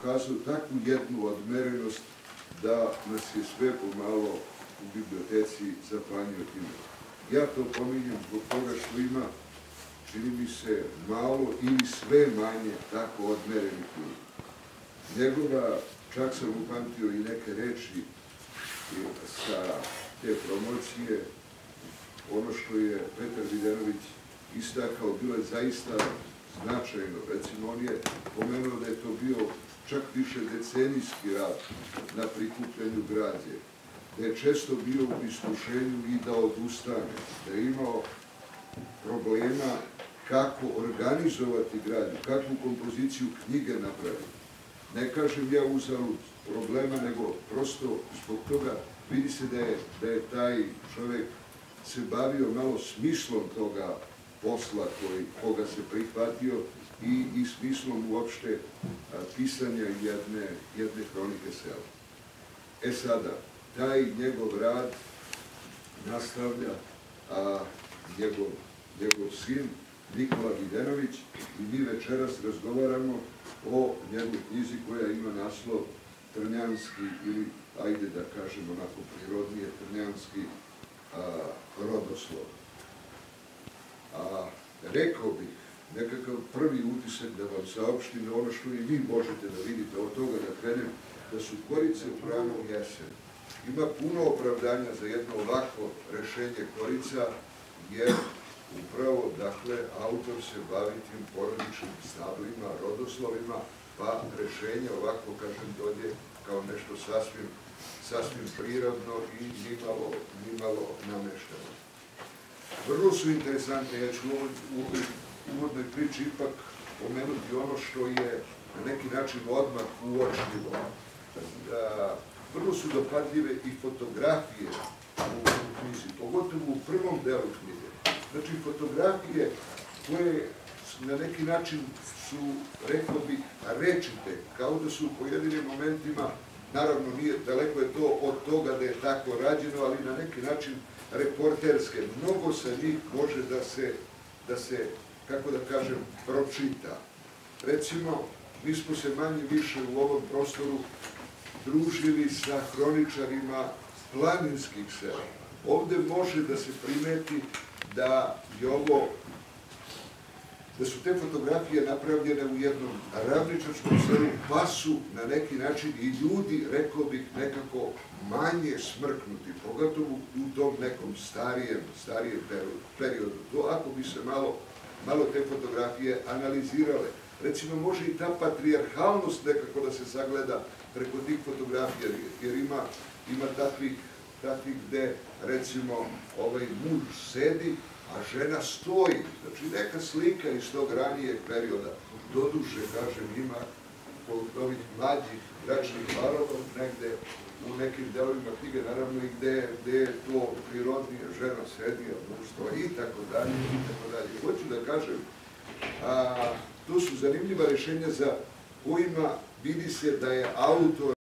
pokazao takvu jednu odmerenost da nas je sve pomalo u biblioteci zapanjio time. Ja to pominjem zbog toga što ima, čini mi se, malo ili sve manje tako odmerenih ljudi. Njegova, čak sam upamtio i neke reči sa te promocije, ono što je Petar Videnović istakao, bilo je zaista značajno. Recimo, on je pomenuo da je to bio čak više decenijski rad na prikupljanju građe, da je često bio u iskušenju i da odustane, da je imao problema kako organizovati građu, kakvu kompoziciju knjige napraviti. Ne kažem ja uzalud problema, nego prosto zbog toga vidi se da je taj čovjek se bavio malo smislom toga posla koga se prihvatio i smislom uopšte pisanja jedne hronike sela. E sada, taj njegov rad nastavlja njegov sin Nikola Videnović i mi večeras razgovaramo o njegovoj knjizi koja ima naslov Trnjanski ili, ajde da kažem onako prirodnije, Trnjanski rodoslov. Rekao bih, nekakav prvi utisak da vam saopštim ono što i vi možete da vidite od toga da krenem, da su Korice pravom jesen. Ima puno opravdanja za jedno ovako rešenje Korica, jer upravo, dakle, autor se bavi tim porodičnim stablima, rodoslovima, pa rešenje ovako, kažem, dođe kao nešto sasvim prirodno i nimalo namešteno. Vrlo su interesantne, ja ću u uvodnoj priči ipak pomenuti ono što je na neki način odmah uočljivo. Vrlo su dopadljive i fotografije u knjizi, pogotovo u prvom delu knjige. Znači, fotografije koje na neki način su, rekao bih, rečite, kao da su u pojedinim momentima, naravno daleko je to od toga da je tako rađeno, ali na neki način reporterske. Mnogo sa njih može da se, kako da kažem, pročita. Recimo, mi smo se manje više u ovom prostoru družili sa hroničarima planinskih sela. Ovde može da se primeti da su te fotografije napravljene u jednom ravničarskom selu, pa su na neki način i ljudi, rekao bih, nekako manje smrknuti, pogotovo u tom nekom starijem periodu. To ako bi se malo te fotografije analizirale. Recimo, može i ta patrijarhalnost nekako da se sagleda preko tih fotografija, jer ima takvih gde, recimo, ovaj muž sedi, a žena stoji. Znači, neka slika iz tog ranijeg perioda. Doduše, kažem, ima kod ovih mlađih bračnih parova negde u nekim delovima knjige, naravno i gde je to prirodnije, žena sedi, a muž stoji i tako dalje, i tako dalje. Hoću da kažem, to su zanimljiva rešenja za kojima vidi se da je autor